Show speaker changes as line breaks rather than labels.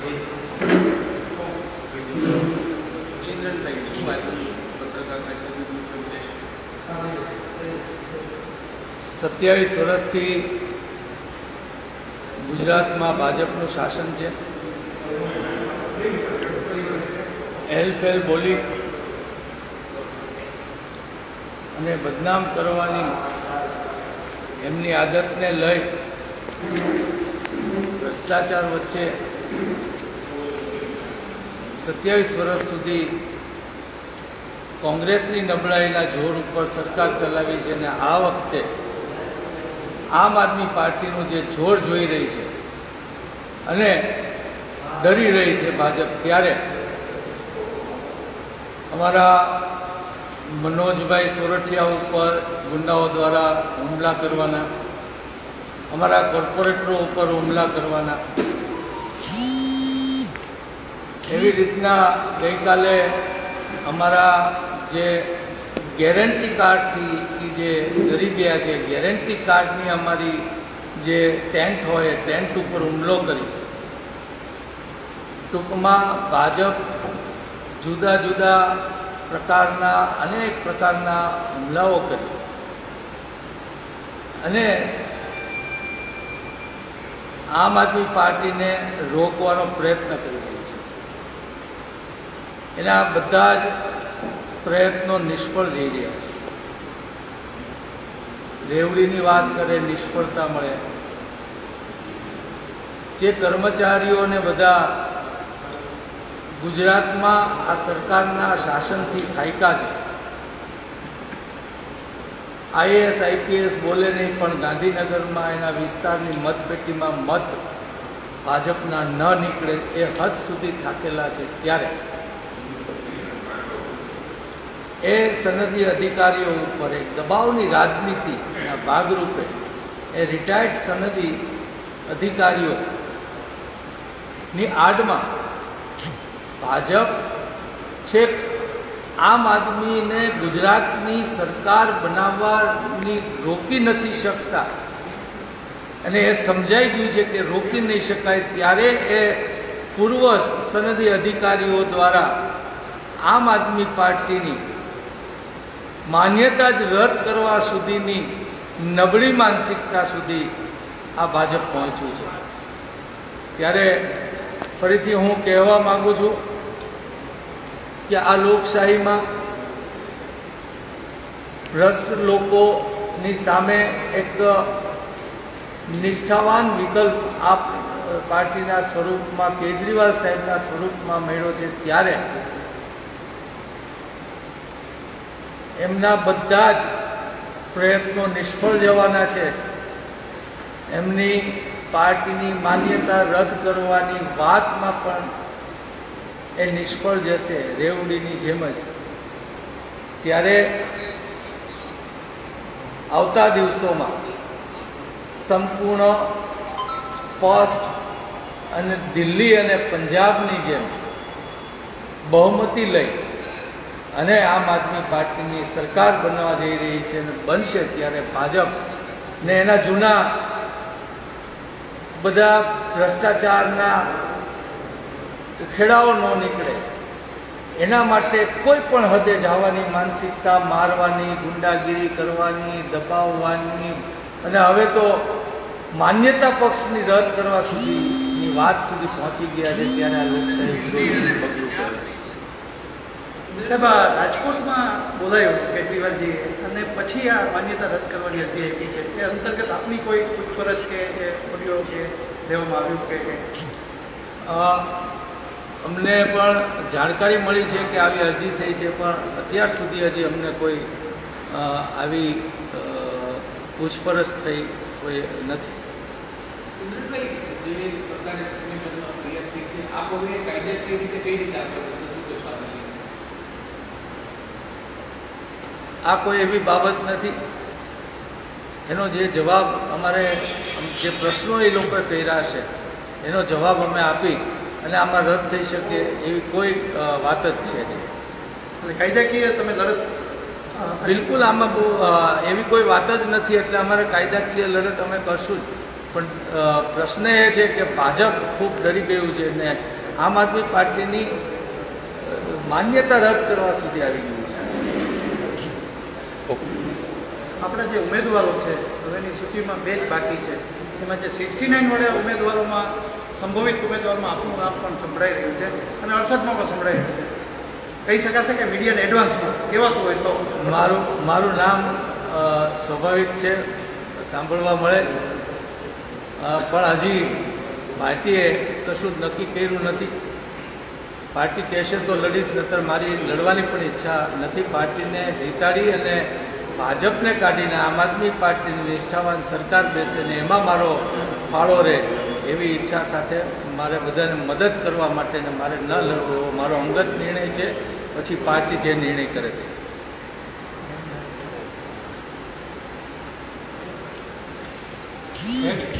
સત્યાવીસ વર્ષથી ગુજરાતમાં ભાજપનું શાસન છે. હેલફેલ બોલી અને બદનામ કરવાની એમની આદતને લઈ ભ્રષ્ટાચાર વચ્ચે 27 વર્ષ સુધી કોંગ્રેસની નબળાઈના જોર ઉપર સરકાર ચલાવી છે અને આ વખતે આમ આદમી પાર્ટીનું જે જોર જોઈ રહી છે અને ડરી રહી છે ભાજપ, ત્યારે અમારા મનોજભાઈ સોરઠિયા ઉપર ગુંડાઓ દ્વારા હુમલા કરવાના, અમારા કોર્પોરેટરો ઉપર હુમલા કરવાના, એવી રીતના ગઈકાલે અમારા જે ગેરંટી કાર્ડથી જે ગરીબિયા છે, ગેરંટી કાર્ડની અમારી જે ટેન્ટ હોય ટેન્ટ ઉપર હુમલો કરી. ટૂંકમાં ભાજપ જુદા જુદા પ્રકારના અનેક પ્રકારના હુમલાઓ કરી અને આમ આદમી પાર્ટીને રોકવાનો પ્રયત્ન કરી રહી છે. એના બધા જ પ્રયત્નો નિષ્ફળ જઈ રહ્યા છે. રેવડીની વાત કરે, નિષ્ફળતા મળે. જે કર્મચારીઓને બધા ગુજરાતમાં આ સરકારના શાસનથી થાક્યા છે, આઈએએસ આઈપીએસ બોલે નહીં પણ ગાંધીનગરમાં એના વિસ્તારની મતપેટીમાં મત ભાજપના ન નીકળે એ હદ સુધી થાકેલા છે. ત્યારે એ સનદી અધિકારીઓ ઉપર એક દબાવની રાજનીતિના ભાગરૂપે એ રિટાયર્ડ સનદી અધિકારીઓની આડમાં ભાજપ છેક આમ આદમીને ગુજરાતની સરકાર બનાવવાની રોકી નથી શકતા અને એ સમજાઈ ગયું છે કે રોકી નહીં શકાય. ત્યારે એ પૂર્વ સનદી અધિકારીઓ દ્વારા આમ આદમી પાર્ટીની માન્યતા જ રદ કરવા સુધીની નબળી માનસિકતા સુધી આ ભાજપ પહોંચ્યું છે. ત્યારે ફરીથી હું કહેવા માગું છું કે આ લોકશાહીમાં ભ્રષ્ટ લોકોની સામે એક નિષ્ઠાવાન વિકલ્પ આ પાર્ટીના સ્વરૂપમાં, કેજરીવાલ સાહેબના સ્વરૂપમાં મળ્યો છે. ત્યારે એમના બધા જ પ્રયત્નો નિષ્ફળ જવાના છે. એમની પાર્ટીની માન્યતા રદ કરવાની વાતમાં પણ એ નિષ્ફળ જશે, રેવડીની જેમ જ. ત્યારે આવતા દિવસોમાં સંપૂર્ણ સ્પષ્ટ અને દિલ્હી અને પંજાબની જેમ બહુમતી લઈ અને આમ આદમી પાર્ટીની સરકાર બનવા જઈ રહી છે અને બનશે. ત્યારે ભાજપને એના જૂના બધા ભ્રષ્ટાચારના ઉખેડાઓ ન નીકળે એના માટે કોઈ પણ હદે જવાની માનસિકતા, મારવાની, ગુંડાગીરી કરવાની, દબાવવાની અને હવે તો માન્યતા પક્ષની રદ કરવા સુધીની વાત સુધી પહોંચી ગયા છે. ત્યારે આ લોકશાહી વિરોધી પગલું કહેવાય.
સાહેબ, રાજકોટમાં બોલાયું કેજરીવાલજીએ અને પછી આ માન્યતા રદ કરવાની અરજી આપી છે. એ અંતર્ગત આપની કોઈ પૂછપરછ કે ઓડિયો કે લેવામાં આવ્યું કે
અમને પણ જાણકારી મળી છે કે આવી અરજી થઈ છે, પણ અત્યાર સુધી હજી અમને કોઈ આવી પૂછપરછ થઈ કોઈ નથી.
જે પ્રકારે ફરિયાદ થઈ છે, આ હવે કાયદાકીય રીતે કઈ રીતે આગળ વધશે?
આ કોઈ એવી બાબત નથી. એનો જે જવાબ અમારે, જે પ્રશ્નો એ લોકો કર્યા છે એનો જવાબ અમે આપી અને આમાં રદ થઈ શકે એવી કોઈ વાત જ છે નહીં.
એટલે કાયદાકીય તમે લડત
બિલકુલ આમાં એવી કોઈ વાત જ નથી. એટલે અમારે કાયદાકીય લડત અમે કરશું જ. પણ પ્રશ્ન એ છે કે ભાજપ ખૂબ ડરી ગયું છે અને આમ આદમી પાર્ટીની માન્યતા રદ કરવા સુધી આવી ગયું છે.
આપણા જે ઉમેદવારો છે હવેની સૂચિમાં 2 જ બાકી છે. એમાં જે 69 વાળા ઉમેદવારોમાં સંભવિત ઉમેદવારમાં આપનું નામ પણ સંભળાઈ રહ્યું છે અને 68માં પણ સંભળાઈ રહ્યું છે. કહી શકાશે કે મીડિયાને એડવાન્સમાં કહેવાતું હોય તો
મારું નામ સ્વાભાવિક છે, સાંભળવા મળે, પણ હજી પાર્ટીએ કશું જ નક્કી કર્યું નથી. પાર્ટી કહેશે તો લડીશ, નહીતર મારી લડવાની પણ ઈચ્છા નથી. પાર્ટીને જીતાડી અને ભાજપને કાઢીને આમ આદમી પાર્ટીની નિષ્ઠાવાન સરકાર બેસે ને એમાં મારો ફાળો રહે એવી ઈચ્છા સાથે મારે બધાને મદદ કરવા માટે ને મારે ન લડવો એવો મારો અંગત નિર્ણય છે. પછી પાર્ટી જે નિર્ણય કરે તે.